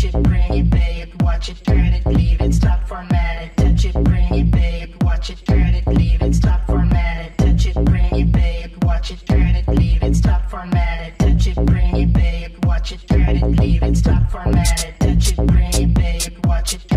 it, bring it, babe. Watch it, turn it, leave it, stop, format it. Touch it, bring it, babe. Watch it, turn it, leave it, stop, format it. Touch it, bring it, babe. Watch it, turn it, leave it, stop, format it. Touch it, bring it, babe. Watch it, turn it, leave it, stop, format it. Touch it, bring it, babe. Watch it.